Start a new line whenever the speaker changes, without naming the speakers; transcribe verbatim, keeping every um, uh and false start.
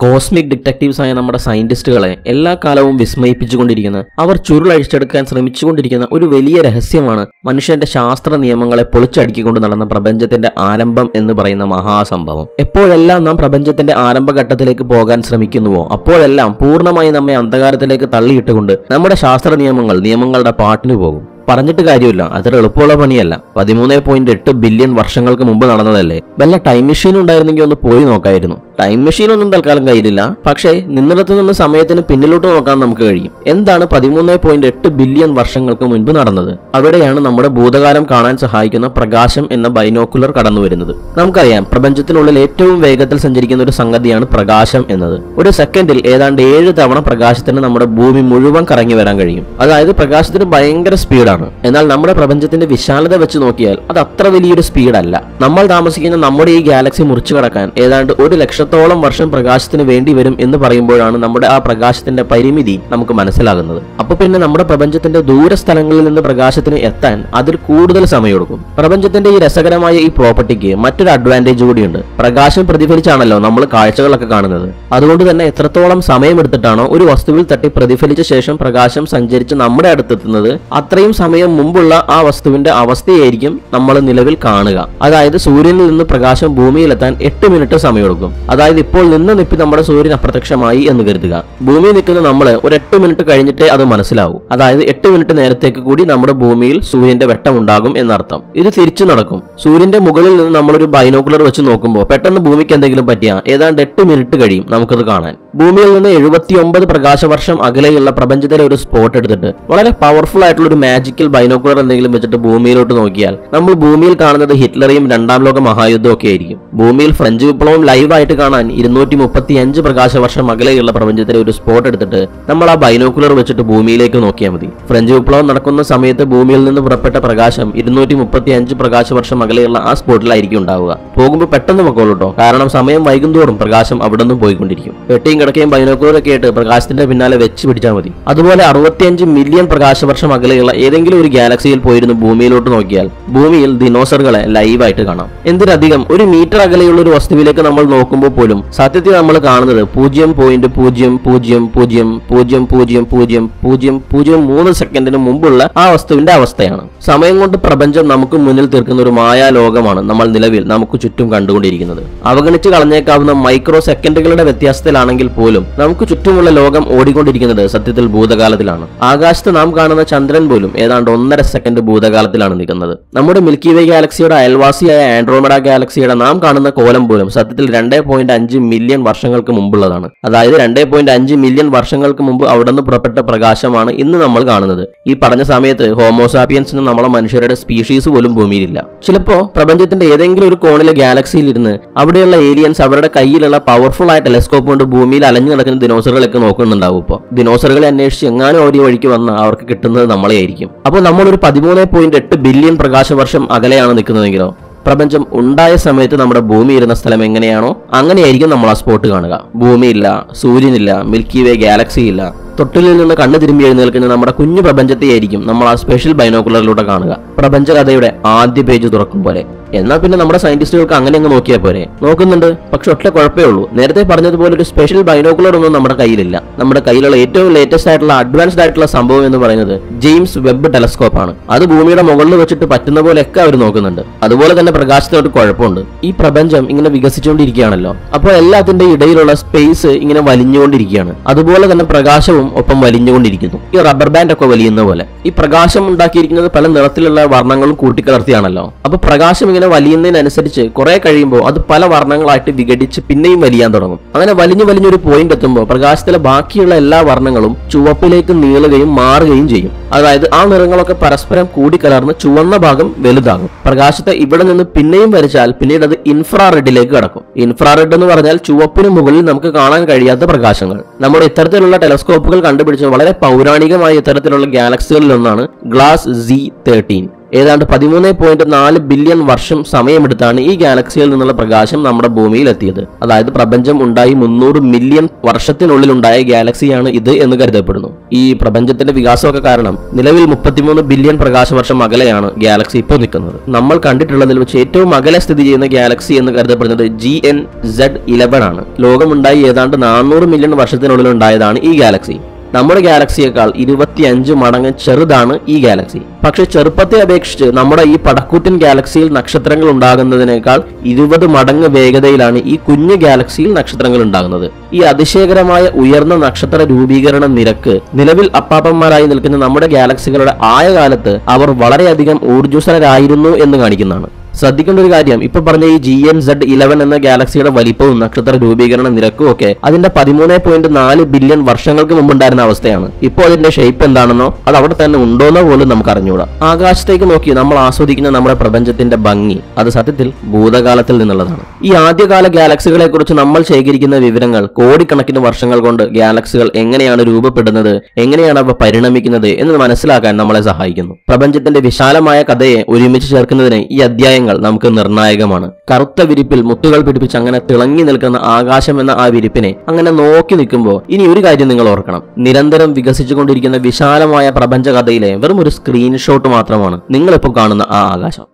Cosmic detectives ആയ നമ്മുടെ സയന്റിസ്റ്റുകളെ എല്ലാ കാലവും വിസ്മയിപ്പിച്ചുകൊണ്ടിരിക്കുന്ന, അവർ ചുരുളഴിച്ചെടുക്കാൻ ശ്രമിച്ചുകൊണ്ടിരിക്കുന്ന ഒരു വലിയ രഹസ്യമാണ് മനുഷ്യന്റെ ശാസ്ത്ര നിയമങ്ങളെ പൊളിച്ചടുക്കിക്കൊണ്ട് നടന്ന പ്രപഞ്ചത്തിന്റെ ആരംഭം എന്ന് പറയുന്ന മഹാസംഭവം. എപ്പോഴെല്ലാം നാം പ്രപഞ്ചത്തിന്റെ ആരംഭഘട്ടത്തിലേക്ക് പോകാൻ ശ്രമിക്കുന്നുവോ അപ്പോഴെല്ലാം പൂർണ്ണമായി നമ്മെ അന്ധകാരത്തിലേക്ക് തള്ളിയിട്ടുകൊണ്ട് നമ്മുടെ ശാസ്ത്ര നിയമങ്ങൾ നിയമങ്ങളുടെ പാട്ടിന് പോകും. പറഞ്ഞിട്ട് കാര്യമില്ല, അത്ര എളുപ്പമുള്ള പണിയല്ല. പതിമൂന്ന് പോയിന്റ് എട്ട് ബില്യൺ വർഷങ്ങൾക്ക് മുമ്പ് നടന്നതല്ലേ. വല്ല ടൈം മെഷീൻ ഉണ്ടായിരുന്നെങ്കിൽ ഒന്ന് പോയി നോക്കായിരുന്നു. ടൈം മെഷീൻ ഒന്നും തൽക്കാലം കയ്യിലില്ല, പക്ഷേ നിന്നിടത്ത് നിന്ന് സമയത്തിന് പിന്നിലോട്ട് നോക്കാൻ നമുക്ക് കഴിയും. എന്താണ് പതിമൂന്ന് പോയിന്റ് എട്ട് ബില്യൺ വർഷങ്ങൾക്ക് മുൻപ് നടന്നത്? അവിടെയാണ് നമ്മുടെ ഭൂതകാലം കാണാൻ സഹായിക്കുന്ന പ്രകാശം എന്ന ബൈനോക്കുലർ കടന്നു വരുന്നത്. നമുക്കറിയാം, പ്രപഞ്ചത്തിനുള്ളിൽ ഏറ്റവും വേഗത്തിൽ സഞ്ചരിക്കുന്ന ഒരു സംഗതിയാണ് പ്രകാശം എന്നത്. ഒരു സെക്കൻഡിൽ ഏതാണ്ട് ഏഴ് തവണ പ്രകാശത്തിന് നമ്മുടെ ഭൂമി മുഴുവൻ കറങ്ങി വരാൻ കഴിയും. അതായത് പ്രകാശത്തിന് ഭയങ്കര സ്പീഡാണ്. എന്നാൽ നമ്മുടെ പ്രപഞ്ചത്തിന്റെ വിശാലത വെച്ച് നോക്കിയാൽ അത് അത്ര വലിയൊരു സ്പീഡല്ല. നമ്മൾ താമസിക്കുന്ന നമ്മുടെ ഈ ഗാലക്സി മുറിച്ചു കടക്കാൻ ഏതാണ്ട് ഒരു ലക്ഷത്തോളം വർഷം പ്രകാശത്തിന് വേണ്ടി വരും എന്ന് പറയുമ്പോഴാണ് നമ്മുടെ ആ പ്രകാശത്തിന്റെ പരിമിതി നമുക്ക് മനസ്സിലാകുന്നത്. അപ്പൊ പിന്നെ നമ്മുടെ പ്രപഞ്ചത്തിന്റെ ദൂരസ്ഥലങ്ങളിൽ നിന്ന് പ്രകാശത്തിന് എത്താൻ അതിൽ കൂടുതൽ സമയമെടുക്കും. പ്രപഞ്ചത്തിന്റെ ഈ രസകരമായ ഈ പ്രോപ്പർട്ടിക്ക് മറ്റൊരു അഡ്വാൻറ്റേജ് കൂടിയുണ്ട്. പ്രകാശം പ്രതിഫലിച്ചാണല്ലോ നമ്മൾ കാഴ്ചകളൊക്കെ കാണുന്നത്. അതുകൊണ്ട് തന്നെ എത്രത്തോളം സമയമെടുത്തിട്ടാണോ ഒരു വസ്തുവിൽ തട്ടി പ്രതിഫലിച്ച ശേഷം പ്രകാശം സഞ്ചരിച്ച് നമ്മുടെ അടുത്തെത്തുന്നത്, അത്രയും സമയം മുമ്പുള്ള ആ വസ്തുവിന്റെ അവസ്ഥയായിരിക്കും നമ്മൾ നിലവിൽ കാണുക. അതായത് സൂര്യനിൽ നിന്ന് പ്രകാശം ഭൂമിയിലെത്താൻ എട്ട് മിനിറ്റ് സമയമെടുക്കും. അതായത് ഇപ്പോൾ നിന്ന് നിപ്പി നമ്മുടെ സൂര്യൻ അപ്രത്യക്ഷമായി എന്ന് കരുതുക. ഭൂമിയിൽ നിൽക്കുന്ന നമ്മൾ ഒരു എട്ട് മിനിറ്റ് കഴിഞ്ഞിട്ടേ അത് മനസ്സിലാവൂ. അതായത് എട്ട് മിനിറ്റ് നേരത്തേക്ക് കൂടി നമ്മുടെ ഭൂമിയിൽ സൂര്യന്റെ വെട്ടം ഉണ്ടാകും എന്നർത്ഥം. ഇത് തിരിച്ചു നടക്കും. സൂര്യന്റെ മുകളിൽ നിന്ന് നമ്മളൊരു ബൈനോക്കുലർ വെച്ച് നോക്കുമ്പോൾ പെട്ടെന്ന് ഭൂമിക്ക് എന്തെങ്കിലും പറ്റിയാൽ ഏതാണ്ട് എട്ട് മിനിറ്റ് കഴിയും നമുക്കത് കാണാൻ. ഭൂമിയിൽ നിന്ന് എഴുപത്തി ഒമ്പത് പ്രകാശവർഷം അകലെയുള്ള പ്രപഞ്ചത്തിലെ ഒരു സ്പോട്ട് എടുത്തിട്ട് വളരെ പവർഫുൾ ആയിട്ടുള്ള ഒരു മാജിക്കൽ ബൈനോക്കുലർ എന്തെങ്കിലും വെച്ചിട്ട് ഭൂമിയിലോട്ട് നോക്കിയാൽ നമ്മൾ ഭൂമിയിൽ കാണുന്നത് ഹിറ്റ്ലറെയും രണ്ടാം ലോക മഹായുദ്ധവും ഒക്കെ ആയിരിക്കും. ഭൂമിയിൽ ഫ്രഞ്ച് വിപ്ലവം ലൈവായിട്ട് കാണാൻ ഇരുന്നൂറ്റി മുപ്പത്തി അഞ്ച് പ്രകാശവർഷം അകലെയുള്ള പ്രപഞ്ചത്തിലെ ഒരു സ്പോട്ട് എടുത്തിട്ട് നമ്മൾ ആ ബൈനോക്കുലർ വെച്ചിട്ട് ഭൂമിയിലേക്ക് നോക്കിയാൽ മതി. ഫ്രഞ്ച് വിപ്ലവം നടക്കുന്ന സമയത്ത് ഭൂമിയിൽ നിന്ന് പുറപ്പെട്ട പ്രകാശം ഇരുന്നൂറ്റി മുപ്പത്തി അഞ്ച് പ്രകാശവർഷം അകലെയുള്ള ആ സ്പോട്ടിലായിരിക്കും ഉണ്ടാവുക. പോകുമ്പോൾ പെട്ടെന്ന് പൊക്കോളൂ കേട്ടോ, കാരണം സമയം വൈകുന്തോറും പ്രകാശം അവിടെ നിന്നും പോയിക്കൊണ്ടിരിക്കും. വെട്ടിയും കിടക്കുകയും ബൈനോക്കുലറൊക്കെ ആയിട്ട് പ്രകാശത്തിന്റെ പിന്നാലെ വെച്ച് പിടിച്ചാൽ മതി. അതുപോലെ അറുപത്തിയഞ്ച് മില്യൺ പ്രകാശവർഷം അകലെയുള്ള ഏതെങ്കിലും ഒരു ഗാലക്സിയിൽ പോയിരുന്ന് ഭൂമിയിലോട്ട് നോക്കിയാൽ ഭൂമിയിൽ ദിനോസറുകളെ ലൈവായിട്ട് കാണാം. എന്തിനധികം ഒരു മീറ്റർ അകലെയുള്ള ഒരു വസ്തുവിലേക്ക് നമ്മൾ നോക്കുമ്പോൾ പോലും സത്യത്തിൽ നമ്മൾ കാണുന്നത് പൂജ്യം പോയിന്റ് പൂജ്യം പൂജ്യം പൂജ്യം പൂജ്യം പൂജ്യം പൂജ്യം പൂജ്യം പൂജ്യം മൂന്ന് സെക്കൻഡിന് മുമ്പുള്ള ആ വസ്തുവിന്റെ അവസ്ഥയാണ്. സമയം കൊണ്ട് പ്രപഞ്ചം നമുക്ക് മുന്നിൽ തീർക്കുന്ന ഒരു മായാ ലോകമാണ് നമ്മൾ നിലവിൽ നമുക്ക് ചുറ്റും കണ്ടുകൊണ്ടിരിക്കുന്നത്. അവഗണിച്ച് കളഞ്ഞേക്കാവുന്ന മൈക്രോ സെക്കൻഡുകളുടെ വ്യത്യാസത്തിലാണെങ്കിൽ പോലും നമുക്ക് ചുറ്റുമുള്ള ലോകം ഓടിക്കൊണ്ടിരിക്കുന്നത് സത്യത്തിൽ ഭൂതകാലത്തിലാണ്. ആകാശത്ത് നാം കാണുന്ന ചന്ദ്രൻ പോലും ഏതാണ്ട് ഒന്നര സെക്കൻഡ് ഭൂതകാലത്തിലാണ് നിൽക്കുന്നത്. നമ്മുടെ മിൽക്കി വേ ഗാലക്സിയുടെ അയൽവാസിയായ ആൻഡ്രോമഡ ഗാലക്സിയുടെ നാം കാണുന്ന കോലം പോലും സത്യത്തിൽ രണ്ടേ പോയിന്റ് അഞ്ച് മില്യൺ വർഷങ്ങൾക്ക് മുമ്പുള്ളതാണ്. അതായത് രണ്ടേ പോയിന്റ് അഞ്ച് മില്യൺ വർഷങ്ങൾക്ക് മുമ്പ് അവിടെ നിന്ന് പുറപ്പെട്ട പ്രകാശമാണ് ഇന്ന് നമ്മൾ കാണുന്നത്. ഈ പറഞ്ഞ സമയത്ത് ഹോമോസാപ്പിയൻസിന് നമ്മളെ മനുഷ്യരുടെ സ്പീഷീസ് പോലും ഭൂമിയിലില്ല. ചിലപ്പോ പ്രപഞ്ചത്തിന്റെ ഏതെങ്കിലും ഒരു കോണിലെ ഗാലക്സിയിൽ ഇരുന്ന് അവിടെയുള്ള ഏലിയൻസ് അവരുടെ കയ്യിലുള്ള പവർഫുൾ ആയ ടെലസ്കോപ്പ് കൊണ്ട് ഭൂമിയിൽ അലഞ്ഞു നടക്കുന്ന ദിനോസറുകളൊക്കെ നോക്കുന്നുണ്ടാവും. ഇപ്പോൾ ദിനോസറുകളെ അന്വേഷിച്ച് എങ്ങാനും ഒരു വഴിക്ക് വന്നാൽ അവർക്ക് കിട്ടുന്നത് നമ്മളെ ആയിരിക്കും. അപ്പോൾ നമ്മളൊരു പതിമൂന്ന് പോയിന്റ് എട്ട് ബില്യൺ പ്രകാശവർഷം അകലെയാണ് നിൽക്കുന്നതെങ്കിലോ പ്രപഞ്ചം ഉണ്ടായ സമയത്ത് നമ്മുടെ ഭൂമി ഇരുന്ന സ്ഥലം എങ്ങനെയാണോ അങ്ങനെയായിരിക്കും നമ്മൾ ആ സ്പോട്ട് കാണുക. ഭൂമിയില്ല, സൂര്യനില്ല, മിൽക്കി വേ ഗാലക്സി ഇല്ല. തൊട്ടിലിൽ നിന്ന് കണ്ണ് തിരുമ്പി എഴുന്നേൽക്കുന്ന നമ്മുടെ കുഞ്ഞു പ്രപഞ്ചത്തെയായിരിക്കും നമ്മൾ ആ സ്പെഷ്യൽ ബൈനോക്കുലറിലൂടെ കാണുക, പ്രപഞ്ചകഥയുടെ ആദ്യ പേജ് തുറക്കും പോലെ. എന്നാൽ പിന്നെ നമ്മുടെ സയന്റിസ്റ്റുകൾക്ക് അങ്ങനെ അങ്ങ് നോക്കിയാൽ പോരെ? നോക്കുന്നുണ്ട്, പക്ഷെ ഒറ്റ കുഴപ്പമേ ഉള്ളൂ. നേരത്തെ പറഞ്ഞതുപോലെ ഒരു സ്പെഷ്യൽ ബൈനോക്കുലർ ഒന്നും നമ്മുടെ കയ്യിലില്ല. നമ്മുടെ കയ്യിലുള്ള ഏറ്റവും ലേറ്റസ്റ്റ് ആയിട്ടുള്ള അഡ്വാൻസ്ഡ് ആയിട്ടുള്ള സംഭവം എന്ന് പറയുന്നത് ജെയിംസ് വെബ് ടെലസ്കോപ്പ് ആണ്. അത് ഭൂമിയുടെ മുകളിൽ വെച്ചിട്ട് പറ്റുന്ന പോലെയൊക്കെ അവർ നോക്കുന്നുണ്ട്. അതുപോലെ തന്നെ പ്രകാശത്തിനൊരു കുഴപ്പമുണ്ട്. ഈ പ്രപഞ്ചം ഇങ്ങനെ വികസിച്ചുകൊണ്ടിരിക്കുകയാണല്ലോ, അപ്പോൾ എല്ലാത്തിന്റെ ഇടയിലുള്ള സ്പേസ് ഇങ്ങനെ വലിഞ്ഞുകൊണ്ടിരിക്കുകയാണ്. അതുപോലെ തന്നെ പ്രകാശവും ഒപ്പം വലിഞ്ഞുകൊണ്ടിരിക്കുന്നു. ഈ റബ്ബർ ബാൻഡ് ഒക്കെ വലിയുന്ന പോലെ. ഈ പ്രകാശം ഉണ്ടാക്കിയിരിക്കുന്നത് പല നിറത്തിലുള്ള വർണ്ണങ്ങളും കൂട്ടിക്കലർത്തിയാണല്ലോ. അപ്പൊ പ്രകാശം ഇങ്ങനെ വലിയുന്നതിനനുസരിച്ച് കുറെ കഴിയുമ്പോൾ അത് പല വർണ്ണങ്ങളായിട്ട് വിഘടിച്ച് പിന്നെയും വലിയാൻ തുടങ്ങും. അങ്ങനെ വലിഞ്ഞു വലിഞ്ഞൊരു പോയിന്റ് എത്തുമ്പോൾ പ്രകാശത്തിലെ ബാക്കിയുള്ള എല്ലാ വർണ്ണങ്ങളും ചുവപ്പിലേക്ക് നീളുകയും മാറുകയും ചെയ്യും. അതായത് ആ നിറങ്ങളൊക്കെ പരസ്പരം കൂടിക്കലർന്ന് ചുവന്ന ഭാഗം വലുതാകും. പ്രകാശത്തെ ഇവിടെ നിന്ന് പിന്നെയും വരച്ചാൽ പിന്നീട് അത് ഇൻഫ്രാറെഡിലേക്ക് കടക്കും. ഇൻഫ്രാറെഡ് എന്ന് പറഞ്ഞാൽ ചുവപ്പിന് മുകളിൽ നമുക്ക് കാണാൻ കഴിയാത്ത പ്രകാശങ്ങൾ. നമ്മുടെ ഇത്തരത്തിലുള്ള ടെലസ്കോപ്പുകൾ കണ്ടുപിടിച്ച വളരെ പൗരാണികമായ ഇത്തരത്തിലുള്ള ഗാലക്സികളിൽ ഒന്നാണ് ഗ്ലാസ് സി തേർട്ടീൻ. ഏതാണ്ട് പതിമൂന്ന് പോയിന്റ് നാല് ബില്യൺ വർഷം സമയമെടുത്താണ് ഈ ഗാലക്സിയിൽ നിന്നുള്ള പ്രകാശം നമ്മുടെ ഭൂമിയിൽ എത്തിയത്. അതായത് പ്രപഞ്ചം ഉണ്ടായി മുന്നൂറ് മില്യൺ വർഷത്തിനുള്ളിൽ ഉണ്ടായ ഗാലക്സിയാണ് ഇത് എന്ന് കരുതപ്പെടുന്നു. ഈ പ്രപഞ്ചത്തിന്റെ വികാസമൊക്കെ കാരണം നിലവിൽ മുപ്പത്തിമൂന്ന് ബില്യൺ പ്രകാശവർഷം അകലെയാണ് ഗാലക്സി ഇപ്പോൾ നിൽക്കുന്നത്. നമ്മൾ കണ്ടിട്ടുള്ളതിൽ വെച്ച് ഏറ്റവും അകലെ സ്ഥിതി ചെയ്യുന്ന ഗാലക്സി എന്ന് കരുതപ്പെടുന്നത് ജി എൻ സെഡ് ഇലവൻ ആണ്. ലോകമുണ്ടായി ഏതാണ്ട് നാനൂറ് മില്യൺ വർഷത്തിനുള്ളിൽ ഉണ്ടായതാണ് ഈ ഗാലക്സി. നമ്മുടെ ഗാലക്സിയേക്കാൾ ഇരുപത്തിയഞ്ച് മടങ്ങ് ചെറുതാണ് ഈ ഗാലക്സി. പക്ഷെ ചെറുപ്പത്തെ അപേക്ഷിച്ച് നമ്മുടെ ഈ പടക്കൂറ്റൻ ഗാലക്സിയിൽ നക്ഷത്രങ്ങൾ ഉണ്ടാകുന്നതിനേക്കാൾ ഇരുപത് മടങ്ങ് വേഗതയിലാണ് ഈ കുഞ്ഞു ഗാലക്സിയിൽ നക്ഷത്രങ്ങൾ ഉണ്ടാകുന്നത്. ഈ അതിശയകരമായ ഉയർന്ന നക്ഷത്ര രൂപീകരണ നിരക്ക് നിലവിൽ അപ്പാപ്പന്മാരായി നിൽക്കുന്ന നമ്മുടെ ഗാലക്സികളുടെ ആയ കാലത്ത് അവർ വളരെയധികം ഊർജ്ജസ്വലരായിരുന്നു എന്ന് കാണിക്കുന്നതാണ്. ശ്രദ്ധിക്കേണ്ട ഒരു കാര്യം, ഇപ്പൊ പറഞ്ഞ ഈ ജി എൻ സെഡ് ഇലവൻ എന്ന ഗാലക്സിയുടെ വലിപ്പവും നക്ഷത്ര രൂപീകരണ നിരക്കും ഒക്കെ അതിന്റെ പതിമൂന്ന് പോയിന്റ് നാല് ബില്യൺ വർഷങ്ങൾക്ക് മുമ്പുണ്ടായിരുന്ന അവസ്ഥയാണ്. ഇപ്പോൾ അതിന്റെ ഷേപ്പ് എന്താണെന്നോ അത് അവിടെ തന്നെ ഉണ്ടോന്നോ പോലും നമുക്ക് അറിഞ്ഞുകൂടാ. ആകാശത്തേക്ക് നോക്കി നമ്മൾ ആസ്വദിക്കുന്ന നമ്മുടെ പ്രപഞ്ചത്തിന്റെ ഭംഗി അത് സത്യത്തിൽ ഭൂതകാലത്തിൽ നിന്നുള്ളതാണ്. ഈ ആദ്യകാല ഗാലക്സികളെ കുറിച്ച് നമ്മൾ ശേഖരിക്കുന്ന വിവരങ്ങൾ കോടിക്കണക്കിന് വർഷങ്ങൾ കൊണ്ട് ഗാലക്സികൾ എങ്ങനെയാണ് രൂപപ്പെടുന്നത്, എങ്ങനെയാണ് അവ പരിണമിക്കുന്നത് എന്ന് മനസ്സിലാക്കാൻ നമ്മളെ സഹായിക്കുന്നു. പ്രപഞ്ചത്തിന്റെ വിശാലമായ കഥയെ ഒരുമിച്ച് ചേർക്കുന്നതിന് ഈ അധ്യായം നമുക്ക് നിർണായകമാണ്. കറുത്ത വിരിപ്പിൽ മുത്തുകൾ പിടിപ്പിച്ച് അങ്ങനെ തിളങ്ങി നിൽക്കുന്ന ആകാശം എന്ന ആ വിരിപ്പിനെ അങ്ങനെ നോക്കി നിൽക്കുമ്പോൾ ഇനി ഒരു കാര്യം നിങ്ങൾ ഓർക്കണം. നിരന്തരം വികസിച്ചുകൊണ്ടിരിക്കുന്ന വിശാലമായ പ്രപഞ്ച കഥയിലെ വെറും ഒരു സ്ക്രീൻഷോട്ട് മാത്രമാണ് നിങ്ങളിപ്പോൾ കാണുന്ന ആ ആകാശം.